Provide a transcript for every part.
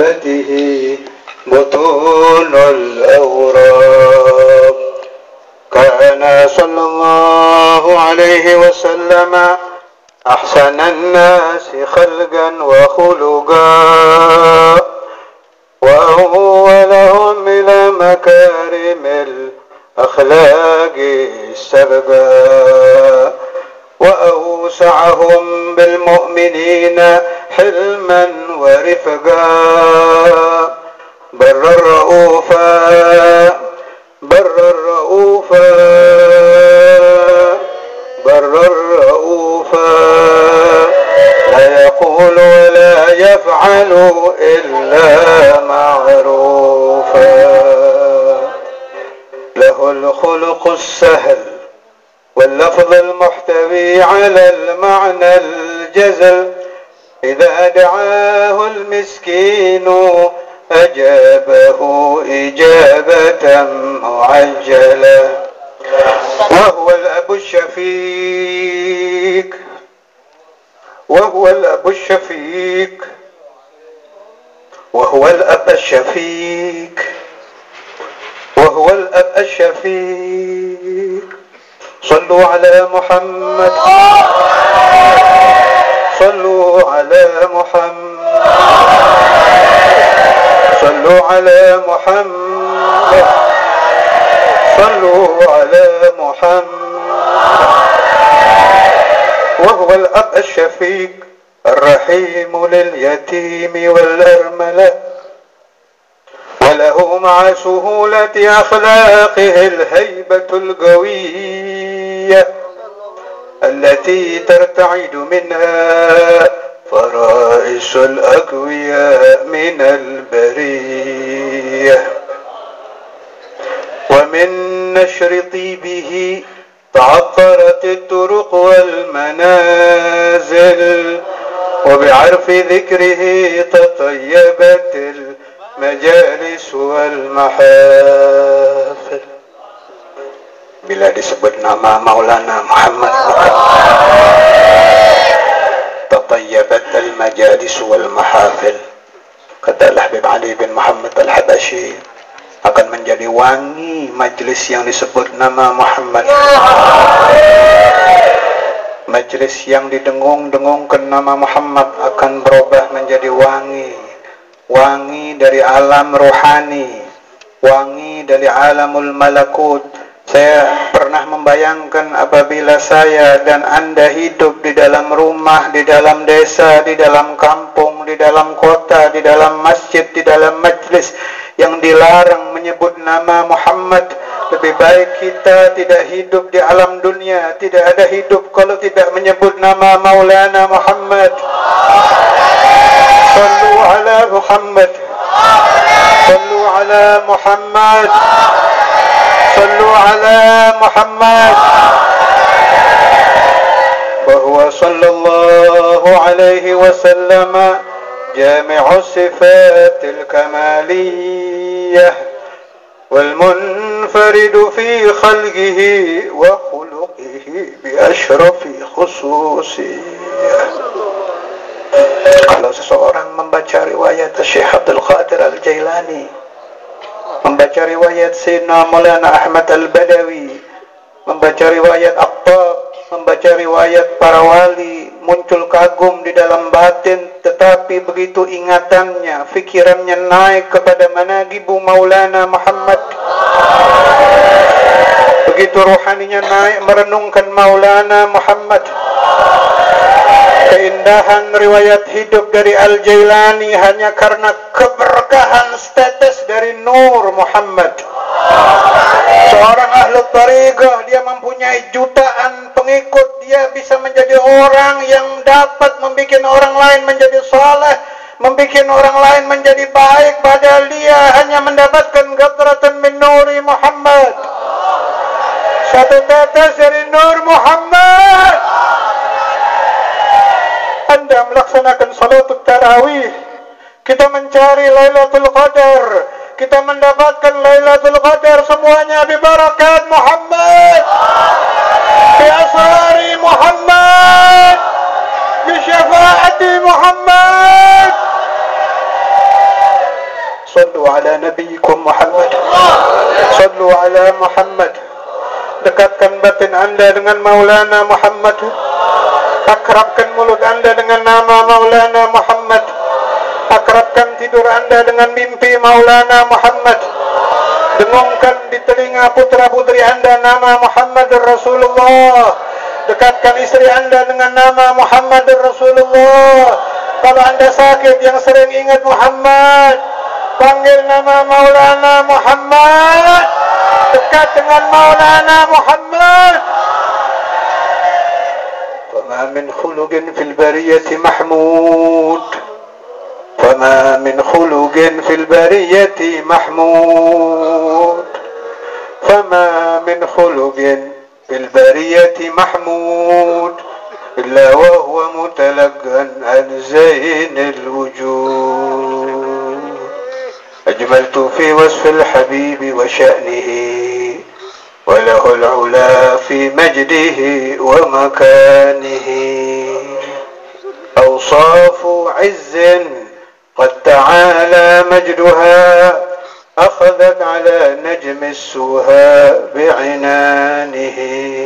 صحابته بطون الأوراق. كان صلى الله عليه وسلم أحسن الناس خلقا وخلقا، وأولهم إلى مكارم الأخلاق السبقا، وأوسعهم بالمؤمنين حلما ورفقا، بر الرؤوفا بر الرؤوفا بر الرؤوفا، لا يقول ولا يفعل إلا معروفا، له الخلق السهل واللفظ المحتوي على المعنى الجزل، إذا دعاه المسكين أجابه إجابة معجلة، وهو الأب الشفيق وهو الأب الشفيق وهو الأب الشفيق وهو الأب الشفيق. صلوا على محمد، صلوا على محمد، صلوا على محمد، صلوا على محمد. وهو الأب الشفيق الرحيم لليتيم والأرملة، وله مع سهولة أخلاقه الهيبة القوية التي ترتعد منها فرائس الأقوياء من البرية. ومن نشر طيبه تعطرت الطرق والمنازل، وبعرف ذكره تطيبت المجالس والمحافل. Bila disebut nama Maulana Muhammad tatayyabat al-majalis wal mahafil, kata Al-Habib Ali bin Muhammad Al-Habashi, akan menjadi wangi majlis yang disebut nama Muhammad. Majlis yang didengung-dengungkan nama Muhammad akan berubah menjadi wangi, wangi dari alam rohani, wangi dari alamul malakut. Saya pernah membayangkan apabila saya dan Anda hidup di dalam rumah, di dalam desa, di dalam kampung, di dalam kota, di dalam masjid, di dalam majlis yang dilarang menyebut nama Muhammad. Lebih baik kita tidak hidup di alam dunia, tidak ada hidup kalau tidak menyebut nama Maulana Muhammad. Sallu ala Muhammad, sallu ala Muhammad, صلوا على محمد. وهو صلى الله عليه وسلم جامع الصفات الكمالية والمنفرد في خلقه وخلقه بأشرف خصوصية. Kalau seseorang membaca riwayat Syekh Abdul Qadir Al-Jailani, membaca riwayat Sayyidina Maulana Ahmad Al-Badawi, membaca riwayat Aqtab, membaca riwayat para wali, muncul kagum di dalam batin, tetapi begitu ingatannya, fikirannya naik kepada manaqibu Maulana Muhammad, begitu rohaninya naik merenungkan Maulana Muhammad, keindahan riwayat hidup dari Al-Jailani hanya karena keberkahan status dari Nur Muhammad. Seorang ahli tariqah, dia mempunyai jutaan pengikut, dia bisa menjadi orang yang dapat membuat orang lain menjadi saleh, membuat orang lain menjadi baik, padahal dia hanya mendapatkan qatratan min nuri Muhammad, satu tetes dari Nur Muhammad. Anda melaksanakan salatul tarawih, kita mencari Lailatul Qadar, kita mendapatkan Lailatul Qadar, semuanya bibarakat Muhammad, bi asari Muhammad, bi syafaati Muhammad. Sallu ala nabiyikum Muhammad. Sallu ala Muhammad. Dekatkan batin anda dengan Maulana Muhammad. Akrabkan mulut anda dengan nama Maulana Muhammad. Akrabkan tidur anda dengan mimpi Maulana Muhammad. Dengungkan di telinga putra-putri anda nama Muhammad Rasulullah. Dekatkan istri anda dengan nama Muhammad Rasulullah. Kalau anda sakit yang sering ingat Muhammad, panggil nama Maulana Muhammad. Dekat dengan Maulana Muhammad. Fama min khuluqin fil bariyati mahmud. Fama min khuluqin fil bariyati mahmud. Fama min khuluqin fil bariyati mahmud إلا وهو متلقا عن زين الوجود. أجملت في وصف الحبيب وشأنه وله العلا في مجده ومكانه. أوصاف عز قد تعالى مجدها أخذت على نجم السوها بعنانه.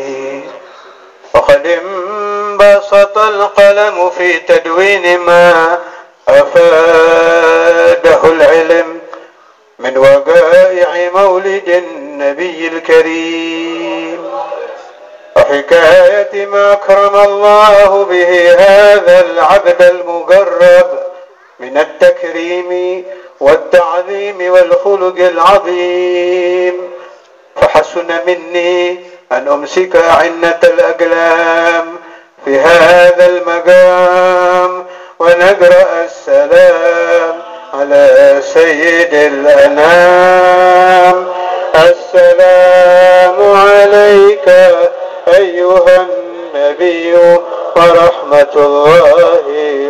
وقد انبسط القلم في تدوين ما أفاده العلم من وقائع مولد النبي الكريم وحكاية ما أكرم الله به هذا العبد المقرب من التكريم والتعظيم والخلق العظيم. فحسن مني أن أمسك عنة الأقلام في هذا المقام ونقرأ السلام على سيد الأنام. السلام عليك أيها النبي ورحمة الله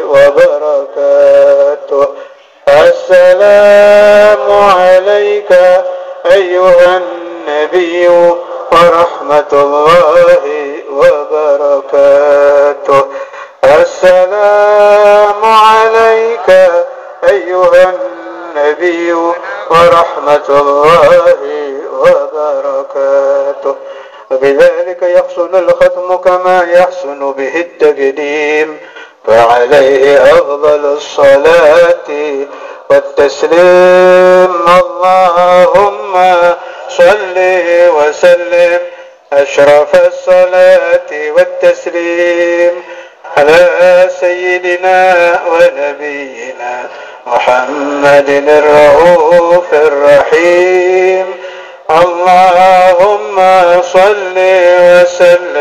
وبركاته. السلام عليك أيها النبي ورحمة الله وبركاته. السلام عليك أيها النبي ورحمة الله وبركاته. وبذلك يحسن الختم كما يحسن به التقديم. فعليه أفضل الصلاة والتسليم. اللهم صل وسلم أشرف الصلاة والتسليم على سيدنا ونبينا محمد الرؤوف الرحيم. اللهم صل وسلم